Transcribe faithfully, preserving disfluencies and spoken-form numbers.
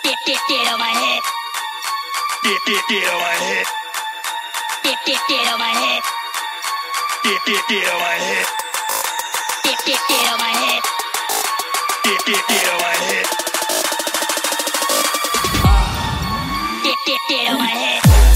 Get, get, get on my head. Get, get, get on my head. Get, get, get on my head. Get, get, get on my head. Get, get, get on my head. Get, get, get on my head. Get, get, get on my head.